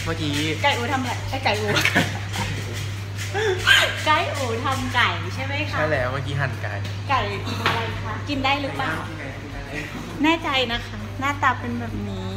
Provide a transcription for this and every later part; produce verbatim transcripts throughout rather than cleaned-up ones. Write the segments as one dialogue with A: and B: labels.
A: เมื่อกี้
B: ไก่อูทำอะไรไอ้ไก่อูไก่อูทำไก่ใช่ไหมคะ
A: ใช่แล้วเมื่อกี้หั่นไก่
B: ไก่อะไรคะกินได้หรือเปล่าแน่ใจนะคะหน้าตาเป็นแบบนี้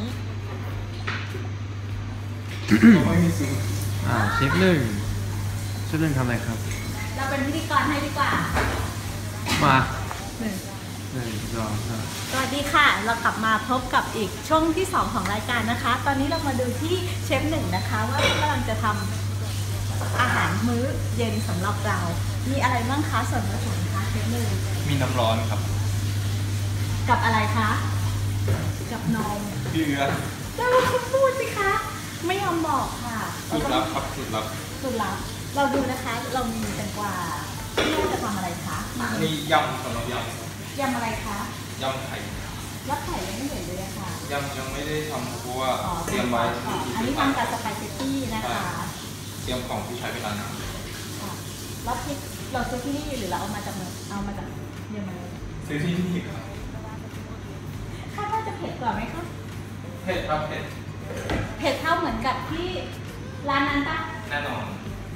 A: อ่าเชฟหนึ่งเชฟหนึ่งทำอะไรครับ
B: เราเป็นพิธีกรให้ดีกว่า
A: มาหนึ่งหนึ่งสองสาม
B: สวัสดีค่ะเรากลับมาพบกับอีกช่วงที่สองของรายการนะคะตอนนี้เรามาดูที่เชฟหนึ่งนะคะว่ากำลังจะทำอาหารมื้อเย็นสำหรับเรามีอะไรบ้างคะส่วนผสมคะเชฟหนึ่ง
A: มีน้ำร้อนครับ
B: กับอะไรคะกับนม
A: เกลือ
B: แล้วคุณพูดสิคะไม่ยอมบอกค่ะ
A: สูตรลับครับสูตรลับ
B: สูตรลับเราดูนะคะเรามีแตงกวาที่เราจะทำอะไรคะ
A: มียำสำหรับย
B: ำยำอะไรคะ
A: ยำไข่
B: ยำไข่ยังไม่เห็นเลยค่ะ
A: ยำยังไม่ได้ทำเพราะว่าเตรียมไว้
B: อันนี้ทำกับสไปเกตตี้นะคะ
A: เตรียมของที่ใช้เวลานาน
B: แล้วพริกเราซื้อที่นี่หรือเราเอามาจากเมืองเอามาจากเยอรมัน
A: ซื้อที่นี่ครับ
B: คาดว่าจะเผ็ดกว่าไหมคะ
A: เผ็ดครับเผ็ด
B: เผ็ดเท่าเหมือนกับที่ร้านนั้นปะ
A: แน่นอน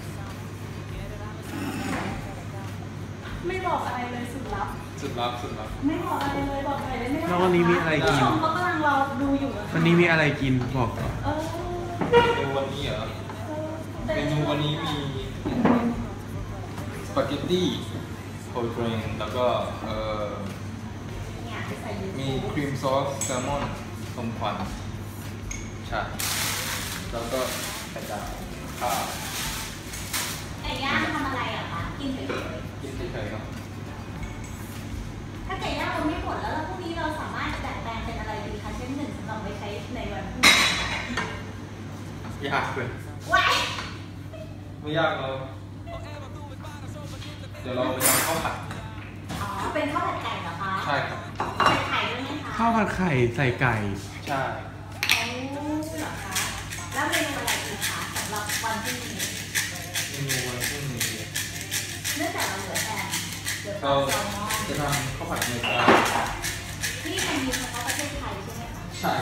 B: ไม่บอกอะไรเลยสุดลับ
A: สุดลับสุดลับ
B: ไม่บอกอะไรเลยบอกอะไรเลยไม่ได้
A: แล้ววันนี้มีอะไรกิน
B: ชมเขากำลังรอดูอยู่
A: วันนี้มีอะไรกินบอกก่อน
B: เออ
A: เมนูวันนี้เหรอเมนูวันนี้มีสปาเกตตี้โคลเกรนแล้วก็เอ่อมีครีมซอสแซลมอนต้มควันใช่แล้วก็ไข่ดาวข้าว
B: ไก่ย่างทำอะไรอ่ะคะกินเฉย
A: ๆกินเฉยๆครับ
B: ถ้าไก่ย่างเราไม่หมดแล้วพรุ่งนี้เราสามารถดัดแปลงเป็นอะไรดีคะเช่นหนึ่งสำหรับไปใช้ในวันพรุ่งนี้
A: ยากเลย
B: ว้าย
A: ไม่ยากเราเดี๋ยวเราไปทำข้าวผัด
B: อ๋อเป็นข้าวผัดไก่เหรอคะ
A: ใช่ครับ
B: ใส่ไข่ด้วยไหมคะ
A: ข้าวผัดไข่ใส่ไก่ใช่
B: อ๋อเหรอคะแล้วเมนูอะไรดีคะสำหรับวันพรุ่งนี้
A: เมนูวันพรุ่งนี้
B: เนื่องจากเราเหลือแค่เหลือ
A: เราจะทำข้าวผัดเนื้อปลา
B: ที่มันมีเฉพาะประเทศไทยใช่ไหมคะ
A: ใช่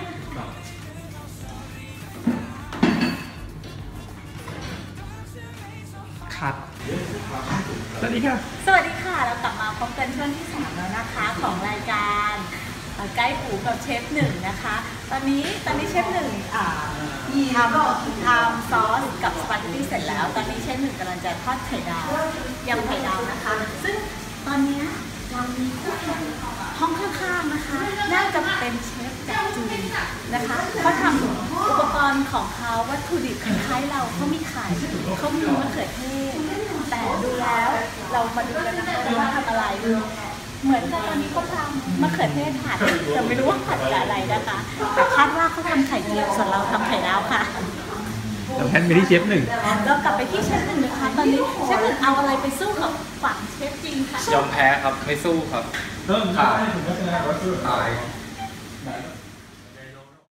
A: คัดสวัสดีค่ะ
B: สวัสดีค่ะเรากลับมาพบกันช่วงที่สามแล้วนะคะของรายการใกล้หูกับเชฟหนึ่งนะคะตอนนี้ตอนนี้เชฟหนึ่งทำทำซอสกับสปาเกตตี้เสร็จแล้วตอนนี้เชฟหนึ่งกำลังจะทอดไข่ดาวยำไข่ดาวนะคะซึ่งตอนนี้เรามีคู่แข่งห้องข้างๆนะคะน่าจะเป็นเชฟจากจีนนะคะเขาทำอุปกรณ์ของเขาวัตถุดิบคล้ายๆเราเขามีไข่เขามีมะเขือเทศแต่ดูแล้วเรามาดูกันนะคะว่าทำอะไรเหมือนกับตอนนี้เขาทำมะเขือเทศผัดแต่ไม่รู้ว่าผัดกับอะไรนะคะแต่คาดว่าเขาทำไข่เจียวส่วนเราทำไข่ดาวค่ะ
A: เราแพนไปที่เชฟหนึ่ง
B: เรากลับไปที่เชฟหนึ่งนะคะตอนนี้เชฟหนึ่งเอาอะไรไปสู้กับฝั่งเชฟจริงคะ
A: ยอมแพ้ครับไม่สู้ครับเริ่มขายขาย